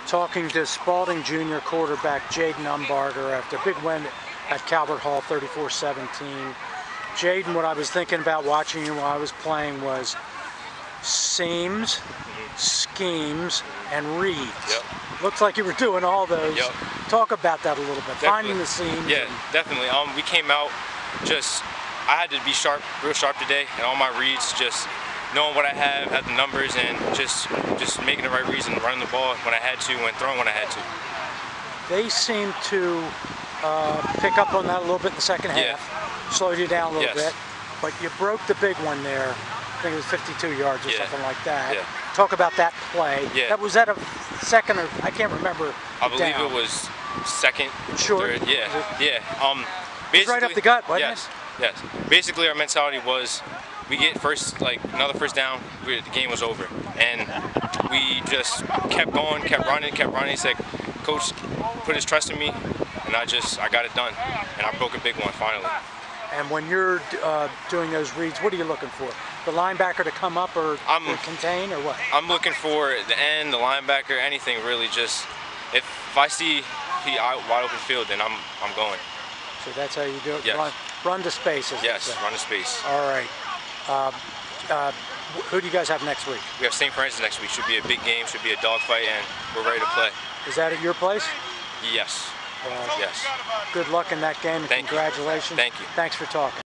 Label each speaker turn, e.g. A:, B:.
A: talking to Spalding Jr. quarterback Jayden Umbarger after a big win at Calvert Hall, 34-17. Jayden, what I was thinking about watching you while I was playing was seams, schemes, and reads.
B: Yep.
A: Looks like you were doing all those.
B: Yep.
A: Talk about that a little bit.
B: Definitely.
A: Finding the seams.
B: Yeah, definitely. We came out I had to be sharp, real sharp today, and all my reads, just knowing what I have, had the numbers, and just making the right reads and running the ball when I had to, and throwing when I had to.
A: They seemed to pick up on that a little bit in the second half, slowed you down a little bit, but you broke the big one there. I think it was 52 yards or something like that.
B: Yeah.
A: Talk about that play.
B: Yeah.
A: Was that a second or I can't remember.
B: I believe it was second.
A: Short.
B: Third. Yeah. Yeah.
A: It was right up the gut, wasn't it?
B: Yes. Basically, our mentality was we get another first down, the game was over, and we just kept going, kept running. He said, "Coach, put his trust in me," and I got it done, and I broke a big one finally.
A: And when you're doing those reads, what are you looking for? The linebacker to come up or contain, or what?
B: I'm looking for the end, the linebacker, anything really. Just if I see he wide open field, then I'm going.
A: So that's how you do it.
B: Yes.
A: Run to space.
B: Yes, run to space.
A: All right. Who do you guys have next week?
B: We have St. Francis next week. Should be a big game. Should be a dogfight, and we're ready to play.
A: Is that at your place?
B: Yes. Yes.
A: Good luck in that game, and congratulations.
B: Thank you.
A: Thanks for talking.